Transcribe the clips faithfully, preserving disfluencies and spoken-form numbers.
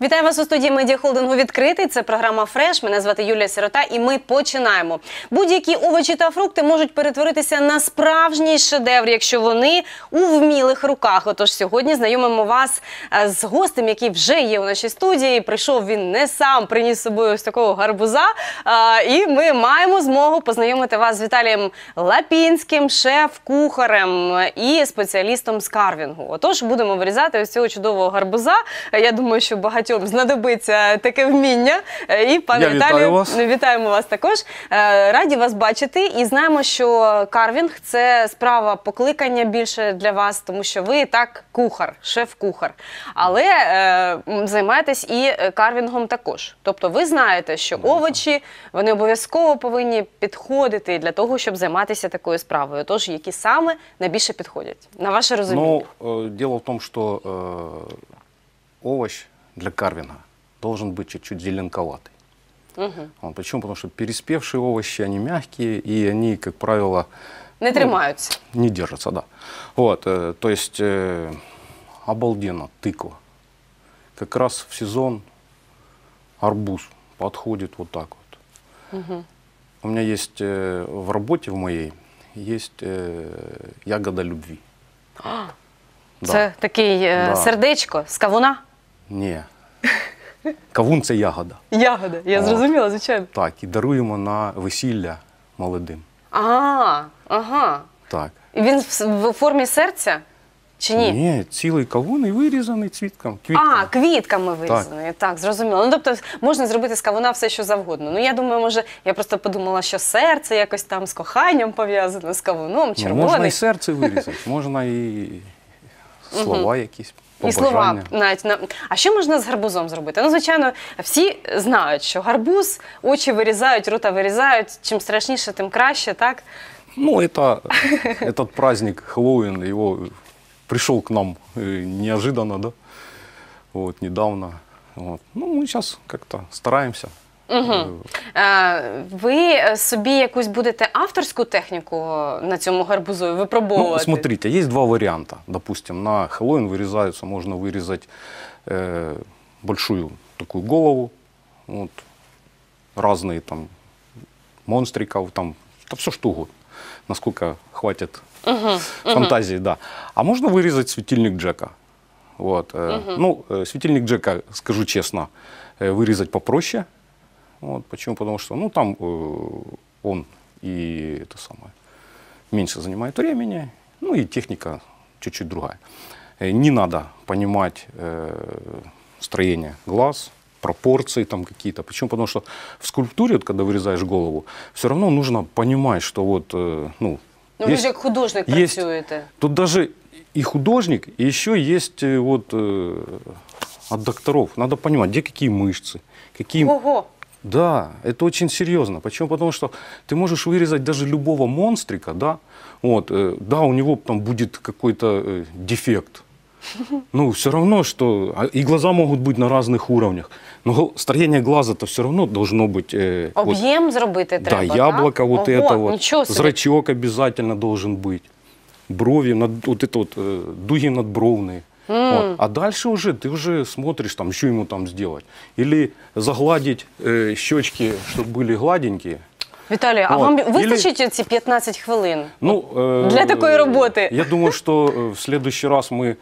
Вітаю вас у студії медіахолдингу «Відкритий». Це програма «Фреш». Мене звати Юлія Сирота і ми починаємо. Будь-які овочі та фрукти можуть перетворитися на справжній шедевр, якщо вони у вмілих руках. Отож, сьогодні знайомимо вас з гостем, який вже є у нашій студії. Прийшов він не сам, приніс з собою ось такого гарбуза. І ми маємо змогу познайомити вас з Віталієм Лапінським, шеф-кухарем і спеціалістом з карвінгу. Отож, будемо вирізати ось цього чудового гарбуза. Я думаю, що багатьом знадобиться таке вміння. І, пане Віталію, вас. вітаємо вас також. Раді вас бачити і знаємо, що карвінг – це справа покликання більше для вас, тому що ви так кухар, шеф-кухар. Але е, займаєтесь і карвінгом також. Тобто ви знаєте, що овочі, вони обов'язково повинні підходити для того, щоб займатися такою справою. Тож, які саме найбільше підходять, на ваше розуміння? Ну, дело в том, что э, овощ для карвинга должен быть чуть-чуть зеленковатый. Угу. Почему? Потому что переспевшие овощи, они мягкие, и они, как правило, не тримаются. Ну, не держатся, да. Вот, э, то есть, э, обалденно, тыква. Как раз в сезон арбуз подходит вот так вот. Угу. У меня есть э, в работе в моей, есть э, ягода любви. А, да. Це такий е, да. сердечко з кавуна? Ні. Кавун – це ягода. Ягода, я зрозуміла, звичайно. Так, і даруємо на весілля молодим. Ага, ага. Так. І він в, в формі серця? Чи ні? Ні, цілий кавун і вирізаний цвітком, квітками. А, квітками вирізаний, так. так, зрозуміло. Ну, тобто, можна зробити з кавуна все, що завгодно. Ну, я думаю, може, я просто подумала, що серце якось там з коханням пов'язано, з кавуном, червоний. Ну, можна і серце вирізати, можна і слова якісь. І слова навіть. А що можна з гарбузом зробити? Ну, звичайно, всі знають, що гарбуз, очі вирізають, рота вирізають. Чим страшніше, тим краще, так? Ну, это, этот праздник Хэллоуин, его пришел к нам неожиданно, да, вот, недавно. Вот. Ну, мы сейчас как-то стараемся. Угу. Ви собі якусь будете авторську техніку на цьому гарбузу випробовувати? Ну, смотрите, есть два варианта. Допустим, на Хэллоуин вырезаются, можно вырезать э, большую такую голову, вот, разные там монстриков, там, да все что угодно, насколько хватит угу. фантазии, угу. да. А можно вырезать светильник Джека. Вот. Угу. Ну, светильник Джека, скажу честно, вырезать попроще. Вот, почему? Потому что ну, там э, он и это самое, меньше занимает времени, ну и техника чуть-чуть другая. Э, не надо понимать э, строение глаз, пропорции там какие-то. Почему? Потому что в скульптуре, вот, когда вырезаешь голову, все равно нужно понимать, что вот, э, ну... Ну вы же как художник есть, працюете. Тут даже и художник, и еще есть э, вот э, от докторов. Надо понимать, где какие мышцы, какие... Ого! Да, это очень серьезно. Почему? Потому что ты можешь вырезать даже любого монстрика, да, вот, э, да, у него там будет какой-то э, дефект. Ну, все равно, что... И глаза могут быть на разных уровнях. Но строение глаза-то все равно должно быть... Э, Объем вот, зробити да, треба, яблоко да? вот Ого, это вот. Зрачок обязательно должен быть. Брови, над, вот это вот, э, дуги надбровные. Mm. Вот. А дальше уже ты уже смотришь, там, что ему там сделать. Или загладить э, щечки, чтобы были гладенькие. Віталій, вот. А вам вистачить Или... ці п'ятнадцять хвилин ну, э, для такої роботи? Я думаю, что в следующий раз мы,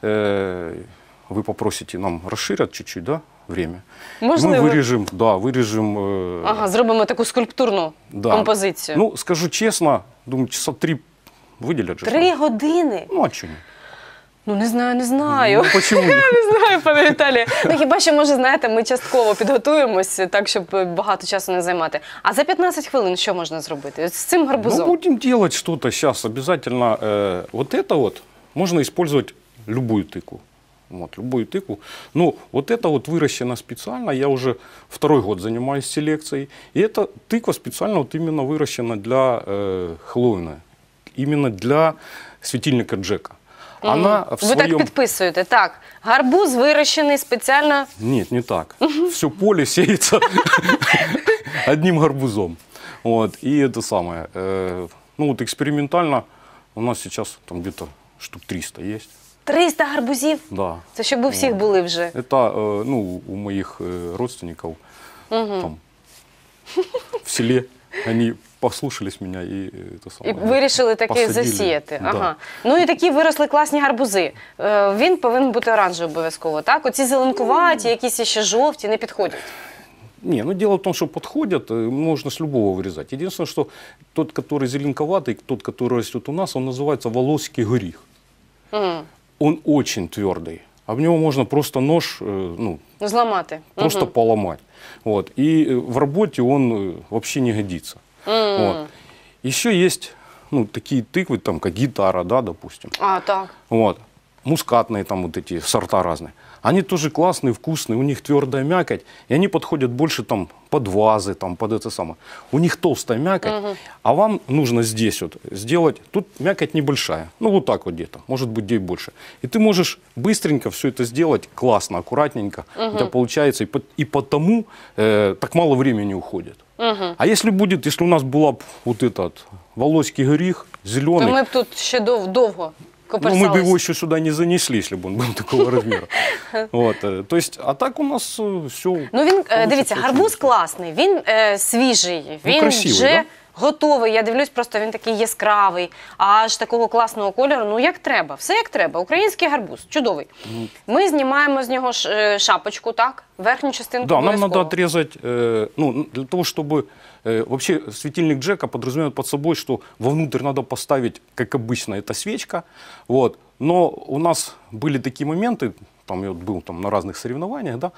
э, вы попросите нам расширить чуть-чуть, да, время. Можливо. Мы вырежем, да, вырежем... Э, ага, зробимо таку скульптурну да. композицію. Ну, скажу честно, думаю, часа три выделят же. Три години? Ну, а чому? Ну, не знаю, не знаю. Ну, почему? Не знаю, пане Віталію. Ну, хіба що, може, знаєте, ми частково підготуємось, так, щоб багато часу не займати. А за п'ятнадцять хвилин що можна зробити з цим гарбузом? Ну, будем делать что-то сейчас обязательно. Э, вот это вот, можно использовать любую тыкву. Вот, любую тыкву. Ну, вот это вот выращено специально. Я уже второй год занимаюсь селекцией. И эта тыква специально вот именно выращена для э, Хэллоуина. Именно для светильника Джека. Она в Ви своем... так підписуєте, так, гарбуз вирощений спеціально... Нет, не так. Все поле сеется одним гарбузом. Вот. И это самое, э, ну вот экспериментально у нас сейчас там где-то штук триста есть. триста гарбузів? Да. Це щоб у всіх були вже. Это, э, ну, у моих э, родственников там, в селе, они послушались меня и это І самое, вирішили таки посадили. засіяти. Да. Ага. Ну і такі виросли класні гарбузи. Е, Він повинен бути оранжевий обов'язково, так? Оці зеленкуваті, якісь ще жовті, не підходять. Не, ну дело в том, что подходят, э, можно с любого вырезать. Единственное, что тот, который зеленковатый, тот, который растет у нас, он называется волоський горіх. Мгм. Он очень твердый. Об него можно просто нож, э, ну, Зламати. просто Мгм. поломать. Вот. И э, в работе он э, вообще не годится. Мгм. Вот. Еще есть, ну, такие тыквы, там, как гитара, да, допустим. А, так. Вот. Мускатные там вот эти сорта разные. Они тоже классные, вкусные, у них твердая мякоть, и они подходят больше там под вазы, там, под это самое. У них толстая мякоть, а вам нужно здесь вот сделать, тут мякоть небольшая, ну вот так вот где-то, может быть где и больше. И ты можешь быстренько все это сделать, классно, аккуратненько, у тебя получается, и, по- и потому э, так мало времени уходит. А если будет, если у нас была б вот этот волоський горіх, То зеленый, ми б тут ще дов- довго ну, мы коперсались. бы его еще сюда не занесли, если бы он был такого размера. Вот, э, то есть, а так у нас все. Ну він, е, дивіться, гарбуз класний, він е, свіжий, він красивий, вже да? готовий. Я дивлюсь, просто він такий яскравий, аж такого класного кольору. Ну як треба, все як треба. Український гарбуз, чудовий. Ми знімаємо з нього ш- е, шапочку, так? Верхню частинку Да, нам обов'язково. надо отрезать, э, ну, для того, чтобы э, вообще светильник Джека подразумевает под собой, что вовнутрь надо поставить, как обычно, это свечка, вот. Но у нас были такие моменты, там я вот был там на разных соревнованиях, да,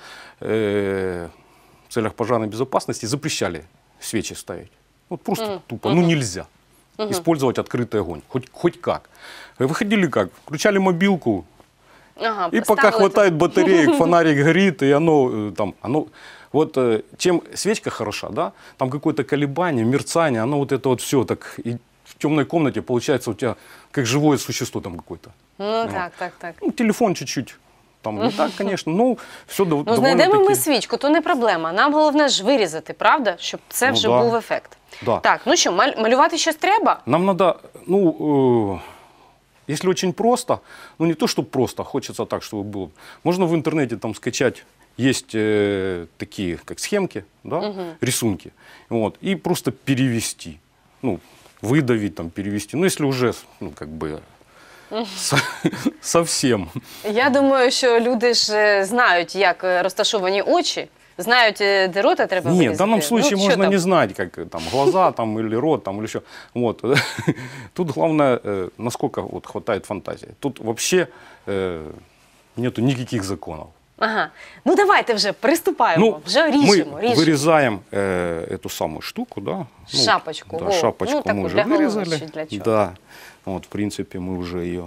э, в целях пожарной безопасности запрещали свечи ставить. Вот просто тупо, ну нельзя использовать открытый огонь, хоть, хоть как. Выходили как, включали мобилку, Ага, и пока ставили хватает батареек, фонарик горит, и оно э, там, оно, вот э, чем свечка хороша, да, там какое-то колебание, мерцание, оно вот это вот все так, и в темной комнате получается у тебя как живое существо там какое-то. Ну так, так, так. Ну, телефон чуть-чуть, там не так, конечно, но все Ну, знайдемо ми свічку, то не проблема. Нам головне ж вирізати, правда? Щоб це Ну, вже да. був ефект. Да. Так, ну що, маль- малювати щось треба? Нам надо, ну, э, если очень просто, ну не то, что просто, хочется так, чтобы было. Можно в интернете там скачать, есть э, такие, как схемки, да, рисунки, вот, и просто перевести, ну, выдавить, там, перевести. Ну, если уже, ну, как бы, со- совсем. Я думаю, що люди ж е, знають, як е, розташовані очі, знають, е, де рота треба Нет, вирізати. в данном случае Ну, що можно там? не знать, как э, там глаза там, или рот там, или еще. Вот. Тут главное, э, насколько вот, хватает фантазии. Тут вообще э, нету никаких законов. Ага. Ну давайте вже приступаємо, Ну, вже мы ріжемо, ріжемо. вырезаем э, эту самую штуку, да? Ну, Шапочку, Да, во. шапочку Ну, таку мы уже для головы вырезали. чи для чего? Да. Вот, в принципе, мы уже ее.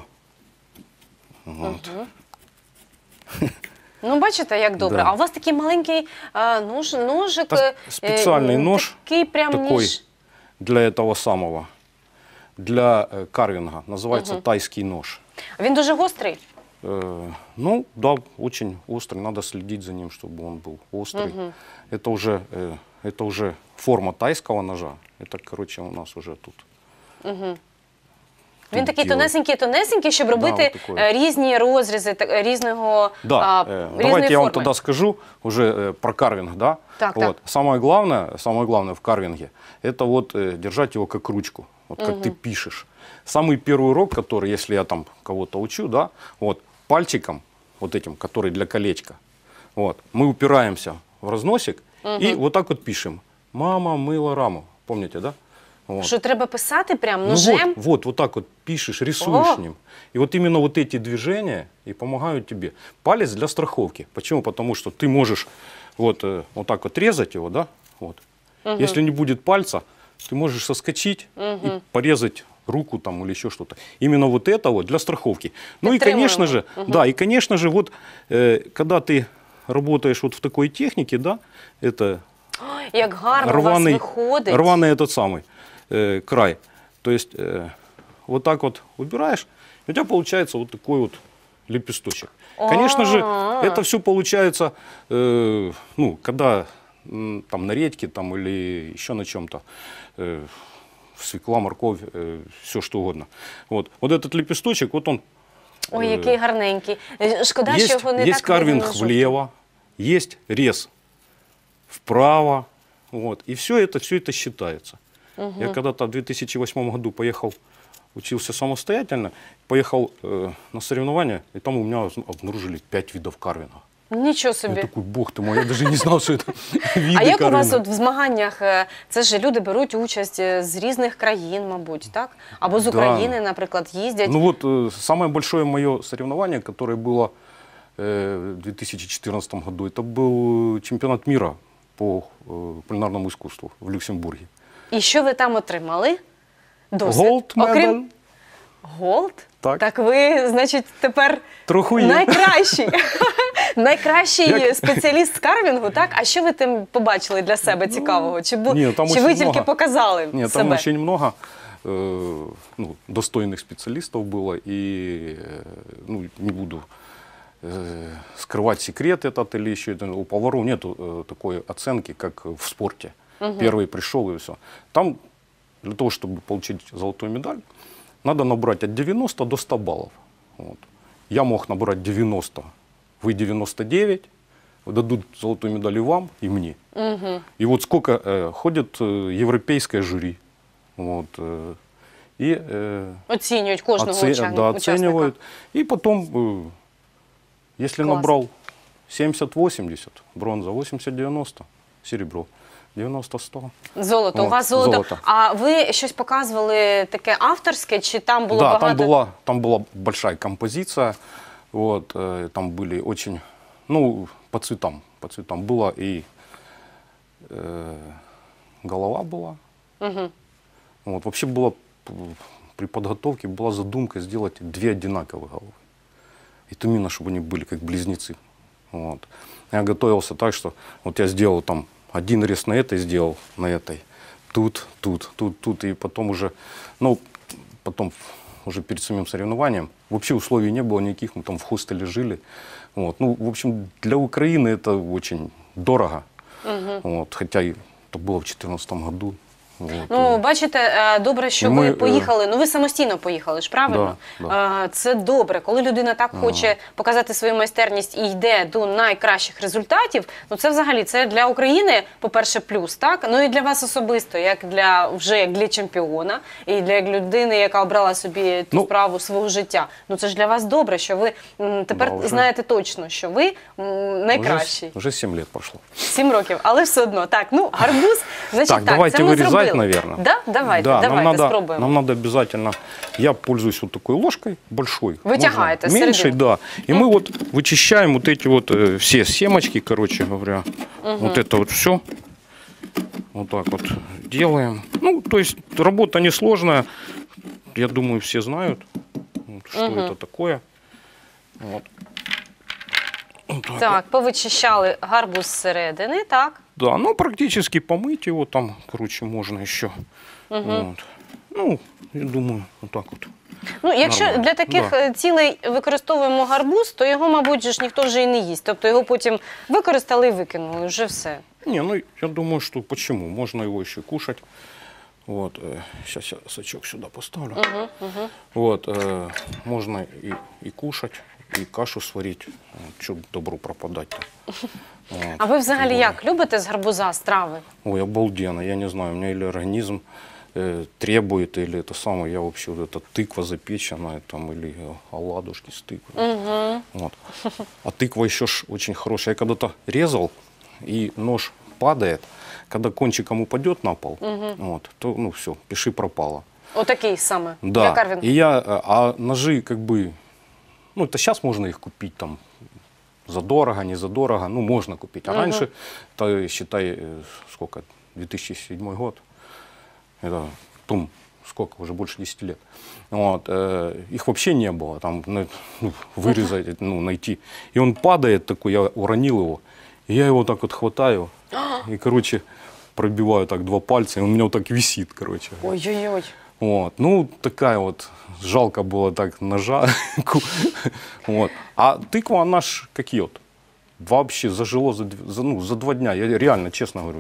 Вот. Ну, бачите, як добре. Да. А у вас такий маленький а, нож, ножик. Та е, спеціальний е, нож Такий прям такой ніж. для этого самого, для э, карвинга. Называется тайский нож. Він дуже гострий. Э, ну, да, очень острый. Надо следить за ним, чтобы он был острый. Это уже, э, это уже форма тайского ножа. Это, короче, у нас уже тут. Він такий діло. тонесенький-тонесенький, щоб робити от такой. е, різні розрізи так, е, різного Да, а, э, різної давайте я вам форми. тогда скажу уже э, про карвинг, да? Так, вот. так. Самое главное, самое главное в карвинге, это вот э, держать его как ручку, вот как ты пишешь. Самый первый урок, который, если я там кого-то учу, да, вот пальчиком, вот этим, который для колечка, вот, мы упираемся в разносик и вот так вот пишем. Мама мыла раму, помните, да? Вот. Що треба писати прям Ну ножем? вот, вот, вот так вот пишешь, рисуешь О! ним. И вот именно вот эти движения и помогают тебе. Палец для страховки. Почему? Потому что ты можешь вот, э, вот так вот резать его, да? Вот. Если не будет пальца, ты можешь соскочить и порезать руку там или еще что-то. Именно вот это вот для страховки. Ну и, конечно же, да, и, конечно же, вот, э, когда ты работаешь вот в такой технике, да, это Ой, як гарно у вас рваный, виходить. рваный этот самый э, край. То есть э, вот так вот убираешь, и у тебя получается вот такой вот лепесточек. Конечно же, это все получается, э, ну, когда м, там на редьке там, или еще на чем-то, э, свекла, морковь, э, все что угодно. Вот. Вот этот лепесточек, вот он Ой, э, який гарненький. Е, Шкода, що есть, його не есть так видно карвинг на жовтому. влево, есть рез вправо. Вот, и все это, все это считается. Я когда-то в две тысячи восьмом году поехал, учился самостоятельно, поехал э, на соревнования, и там у меня обнаружили пять видов карвинга. Нічого Я собі. такой, бог ты мой, я даже не знал, что это виды А як у вас карвинга. от в змаганнях, е, це ж люди беруть участь е, з різних країн, мабуть, так? Або з Да. України, наприклад, їздять. Ну вот, э, самое большое мое соревнование, которое было э, в две тысячи четырнадцатом году, это был чемпионат мира по э, кулинарному искусству в Люксембурге. І що ви там отримали? Досвід. Gold medal. Окрім Голд? Так. ви, значить, тепер Троху є. найкращий. Найкращий Як? спеціаліст з карвінгу, так? А що ви там побачили для себе цікавого? Чи, бу... Ні, там Чи ви очень тільки много. показали Нет, себе? там очень много э, ну, достойных специалистов было, и э, ну, не буду э, скрывать секрет этот или еще это, у поваров нет э, такой оценки, как в спорте. Первый пришел и все. Там для того, чтобы получить золотую медаль, надо набрать от девяноста до ста баллов. Вот. Я мог набрать девяносто, вы девяносто девять, дадут золотую медаль и вам, и мне. И вот сколько э, ходит э, европейское жюри. Вот, э, и э, Оцінюють кожного оце- уча- да, учасника. оценивают. И потом, э, если Класс. набрал семьдесят восемьдесят, бронза, восемьдесят девяносто, серебро, девяносто сто. Золото, у От, вас золото. золото. А ви щось показували таке авторське, чи там було Да, багато? там была, там была большая композиция, вот, э, там были очень, ну, по цветам, по цветам была и э, голова была. Мгм. Вот, вообще было п- при подготовке была задумка сделать две одинаковые головы. И то именно, чтобы они были как близнецы. Вот. Я готовился так, что вот я сделал там один рез на этой сделал, на этой, тут, тут, тут, тут, и потом уже, ну, потом уже перед самим соревнованием, вообще условий не было никаких, мы там в хостеле жили. Вот. Ну, в общем, для Украины это очень дорого. Вот. Хотя и это было в две тысячи четырнадцатом году. Вот. Ну, бачите, е, добре, що Ми, ви е, поїхали. Ну, ви самостійно поїхали ж, правильно? Да, Е, Це добре. Коли людина так хоче показати свою майстерність і йде до найкращих результатів, ну це взагалі це для України, по-перше, плюс, так? Ну і для вас особисто, як для вже як для чемпіона, і для як людини, яка обрала собі ту Ну, справу свого життя. Ну це ж для вас добре, що ви м, тепер Да, вже. знаєте точно, що ви м, найкращий. Уже, уже семь лет прошло. Сім років, але все одно. Так, ну гарбуз, значить Так, так, давайте це ми вырезать, зробили. наверное. Да? Давайте, Да, давайте, нам надо, спробуємо. нам надо обязательно, я пользуюсь вот такой ложкой большой. Вытягаете можно меньшей, середину. да. И мы вот вычищаем вот эти вот э, все семечки, короче говоря. Вот это вот все. Вот так вот делаем. Ну, то есть работа несложная. Я думаю, все знают, вот, что это такое. Вот. Вот так. Так, повичищали гарбуз зсередини, так? Да, ну практически помыть его там, короче, можно еще. Вот. Ну, я думаю, вот так вот. Ну, якщо Нормально, для таких да. е, цілей використовуємо гарбуз, то його, мабуть, же ж ніхто вже і не їсть. Тобто його потім використали і викинули, вже все. Не, ну я думаю, что почему? Можно его еще кушать. Вот, э, сейчас я сачок сюда поставлю. Вот, э, можно и, и кушать, и кашу сварить. Что добру пропадать-то. Вот. А ви взагалі Тем более. як? Любите з гарбуза страви? Ой, обалденно, я не знаю, у меня или организм э, требует, или это самое, я вообще вот эта тыква запеченная, там, или э, оладушки с тыквой. Вот. А тыква еще ж очень хорошая. Я когда-то резал, и нож падает, когда кончиком упадет на пол, вот, то, ну, все, пиши пропало. Отакий саме, для Да, карвінгу. и я, э, а ножи как бы, ну, это сейчас можно их купить там задорого, не задорого, ну, можно купить. А раньше, то, считай, э, сколько, две тысячи седьмой год, это, тум, сколько, уже больше десяти лет. Вот, э, их вообще не было, там, ну, вырезать, ну, найти. И он падает такой, я уронил его, и я его так вот хватаю, и, короче, пробиваю так два пальца, и он у меня вот так висит, короче. Ой-ой-ой. Вот. Ну, такая вот, жалко было так ножа. Вот. А тыква, она ж как йод. Вообще зажило за, дв- за, ну, за два дня, я реально, честно говорю.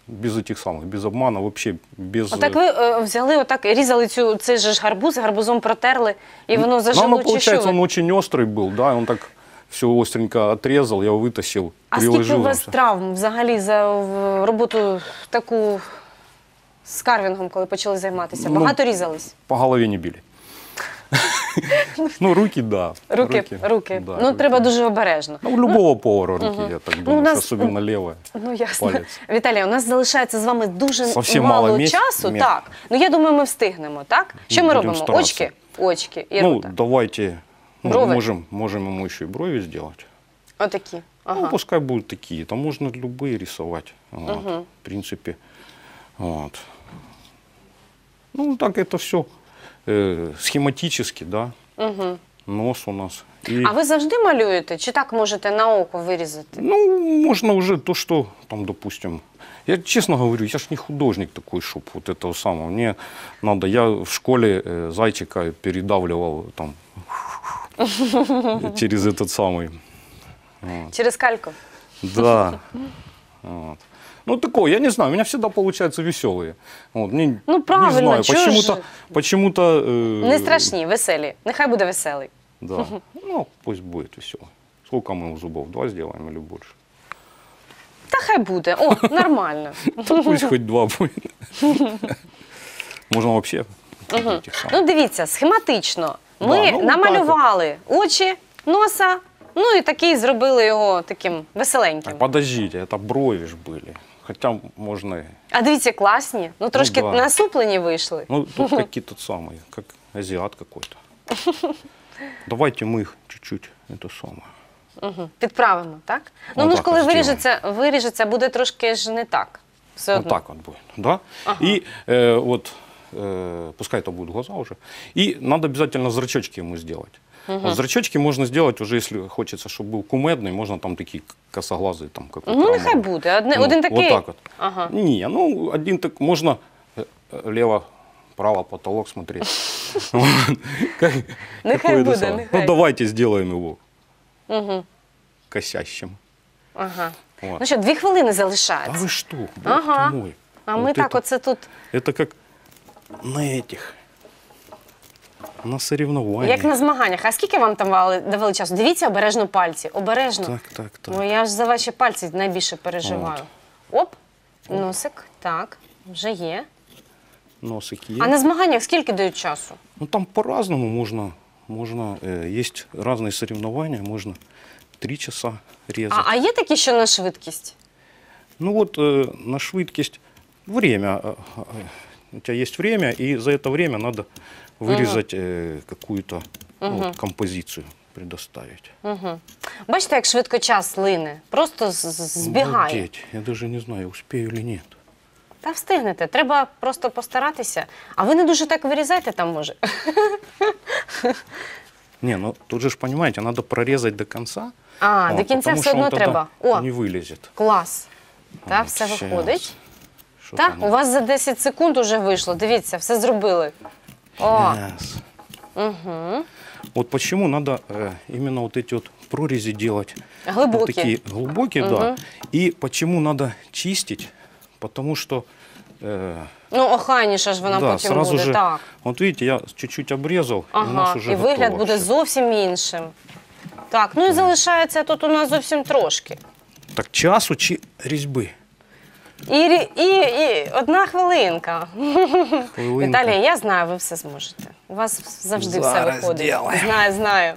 без этих самых, без обмана, вообще без... Отак ви е, взяли, отак різали цю, цей же ж гарбуз, гарбузом протерли, і воно зажило, Ну, чи получается, що? он ви? очень острый был, да, и он так все остренько отрезал, я его вытащил, А скільки у приложил. вас всё. травм взагалі за в, роботу таку з карвінгом, коли почали займатися? Ну, Багато різались? По голове не били. Ну, руки, да. Руки, руки. да, Ну, руки. треба дуже обережно. Ну, у любого повара руки, я так думаю, у нас- особенно левая. Ну, ясно. Палець. Віталій, у нас залишається з вами дуже Совсем мало, мало місць. часу. Мі- Так. Ну, я думаю, ми встигнемо, так? Що ми Будемо робимо? старатися. Очки? Очки і Ну, рута. давайте, ну, Брови? можем, можем ему еще и брови сделать. Отакі. Ага. Ну, пускай будут такие. Там можно любые рисовать. Вот, В принципе. Вот. Ну, так это все э, схематически, да. Угу. Нос у нас. И, А ви завжди малюєте? Чи так можете на око вирізати? ну, можно уже то, что там, допустим. Я честно говорю, я ж не художник такой, чтоб вот этого самого. Мне надо, я в школе э, зайчика передавливал там через этот самый. Вот. Через кальку? Да. Вот. Ну, такое, я не знаю, у меня всегда получаются веселые. Вот, мне, Ну, правильно, не знаю, чё почему-то, же? почему-то... э, Не страшні, веселі. Нехай буде веселий. Да, ну, пусть будет веселый. Сколько мы у зубов? Два сделаем или больше? Та хай буде. О, нормально. Да пусть хоть два будет. Можно вообще этих самых. Ну, дивіться, схематично. Ми Да, ну, намалювали очі, носа, ну і такий зробили його таким веселеньким. Подождите, это брови ж были. Хотя можно... и- А дивіться, класні. Ну, трошки да. насуплені вийшли. Ну, тут какие-то самые, как азиат какой-то. Давайте мы их чуть-чуть, это самое. Угу. Підправимо, так? Ну, Ну, ну ж так коли от виріжеться, виріжеться, буде трошки ж не так. Все Вот одно. так вот будет, да? И э, вот, э, пускай это будут глаза уже. И надо обязательно зрачочки ему сделать. Вот зрачочки можно сделать уже, если хочется, чтобы был кумедный, можно там такие косоглазые, там, как у Ну, Карамана. нехай буде. Одне, Ну, один такий. Вот так вот. Ага. Не, ну, один так, можно э, э, лево, право, потолок смотреть. Вот. Как- Нехай какое-то буде, самое. нехай. Ну, давайте сделаем его Угу. косящим. Ага. Вот. Ну що, дві хвилини А залишається. вы что, бог Ага. ты мой. А Вот ми это- так оце тут, Это как на этих, на соревнованиях. як на змаганнях. А скільки вам там давали, давали часу? Дивіться обережно пальці. Обережно. Так, так, так. Бо я ж за ваші пальці найбільше переживаю. Оп, носик, так, вже є. Носик есть. А на змаганнях скільки дають часу? Ну там по-разному можно, можно э, есть разные соревнования, можно три часа резать. А, а є такі, що на швидкість? Ну вот э, на швидкость время, э, э, у тебя есть время, и за это время надо вырезать э, какую-то ну, вот, композицию предоставить. Угу. Бачите, як швидко час лине? Просто з- з- збігає. Обалдеть. Я даже не знаю, успею или нет. Та встигнете, треба просто постаратися. А ви не дуже так вирізайте там, може? Не, ну тут же ж, понимаете, надо прорезать до конца. А, вот, до кінця потому все что он одно тогда треба. О, не вылезет. клас. Та, Вот, все щас. виходить. Что Так, у вас за десять секунд уже вийшло. Дивіться, все зробили. О, Yes. угу. Вот почему надо э, именно вот эти вот прорези делать. Вот Глибокі. такие глубокие, да. И почему надо чистить? Потому что э, Ну, охайніше ж вона да, потім сразу буде. же, Так. вот видите, я чуть-чуть обрезал, и у Ага, нас уже і вигляд готово буде всё. зовсім іншим. Так, ну і залишається тут у нас зовсім трошки. Так часу чи резьбы. І, рі- і, і одна хвилинка. Хвилинка. Віталій, я знаю, ви все зможете. У вас завжди Зараз все виходить. зробимо. Знаю, знаю.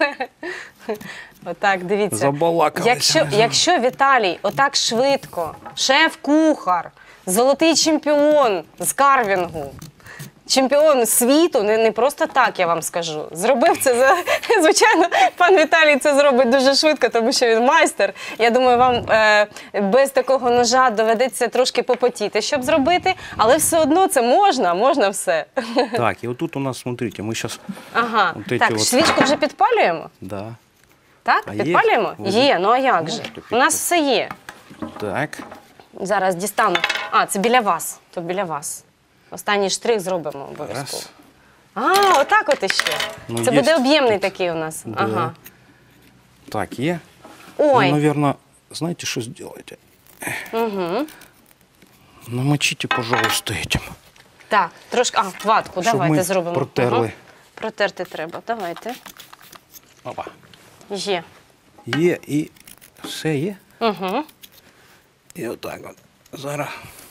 Отак, дивіться. Забалакалися Якщо, вже. якщо Віталій отак швидко, шеф-кухар, золотий чемпіон з карвінгу, чемпіон світу, не, не просто так, я вам скажу. Зробив це, за... звичайно, пан Віталій це зробить дуже швидко, тому що він майстер. Я думаю, вам е, без такого ножа доведеться трошки попотіти, щоб зробити, але все одно це можна, можна все. Так, и вот тут у нас, смотрите, мы сейчас... Ага, Вот эти так, вот- свічку вже підпалюємо? Да. Так, А є? підпалюємо? Ви- Є, ну а як же? Можете У нас все є. Так. Зараз дістану. А, це біля вас, то біля вас. Останній штрих зробимо обов'язково. Раз. А, отак от іще. Ну, Це є буде об'ємний тут. такий у нас. Да. Ага. Так, е. Ой. Ну, наверное, знаете, что сделаете? Угу. намочите, пожалуйста, этим. Так, трошки, а, ватку, Щоб давайте ми зробимо. протерли. Ага. Протерти треба, давайте. Опа. Є. Є і все є. Угу. І отак от. Зараз.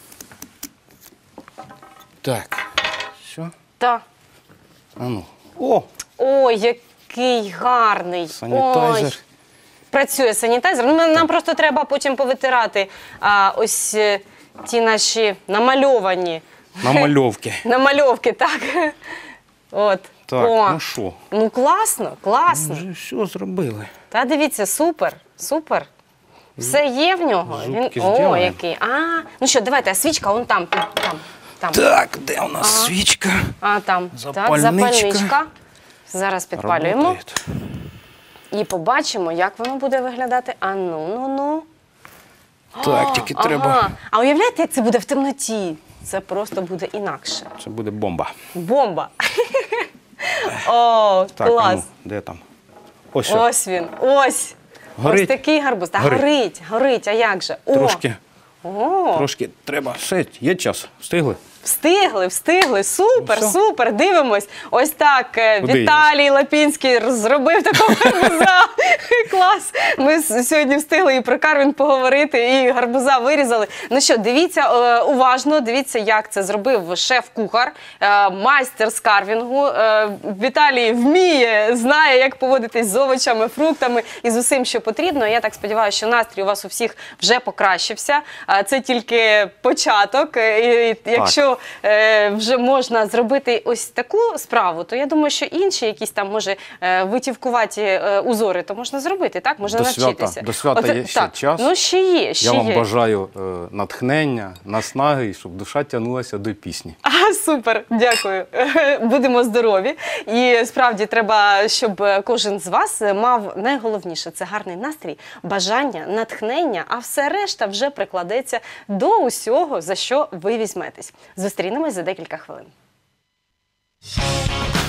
Так. Все. Так. А ну. О! Ой, який гарний. Санітайзер. Ой. Працює санітайзер. Ну, нам просто треба потім повитирати а, ось е, ті наші намальовані. Намальовки. Намальовки, так. От. Так, О. ну що? Ну класно, класно. Вже все зробили. Та дивіться, супер, супер. Все є в нього. Зубки О, зробимо. який. А, ну що, давайте, а свічка, он там, під- там, там. Так, де у нас свічка? А, там. Так, Запальничка. запальничка. Зараз підпалюємо. Работает. І побачимо, як воно буде виглядати. А ну, ну, ну. Так, тільки Ага. треба. А уявляєте, як це буде в темноті? Це просто буде інакше. Це буде бомба. Бомба. О, Так, а клас. ну, де там? Ось. о. Ось він, ось. Горить? Ось такий гарбуз. Та Горить. горить, горить, а як же? О, Трошки, О, трошки треба. Все, є час. Встигли? встигли, встигли. Супер, Ну, все. супер. Дивимось. Ось так е, Куди Віталій Лапінський роз- зробив такого гарбуза. Клас. Ми с- сьогодні встигли і про карвінг поговорити, і гарбуза вирізали. Ну що, дивіться е, уважно, дивіться, як це зробив шеф-кухар, е, майстер з карвінгу. Е, Віталій вміє, знає, як поводитись з овочами, фруктами і з усім, що потрібно. Я так сподіваюся, що настрій у вас у всіх вже покращився. Е, Це тільки початок. Е, І якщо е, вже можна зробити ось таку справу, то я думаю, що інші якісь там, може, е, витівкуваті е, узори, то можна зробити, так? Можна До свята- навчитися. до свята Оце- є ще так. час. Ну, ще є, ще Я вам є. бажаю е, натхнення, наснаги, і щоб душа тягнулася до пісні. А, супер, дякую. Будемо здорові. І справді треба, щоб кожен з вас мав найголовніше – це гарний настрій, бажання, натхнення, а все решта вже прикладеться до усього, за що ви візьметесь. Зустрінемось за декілька хвилин.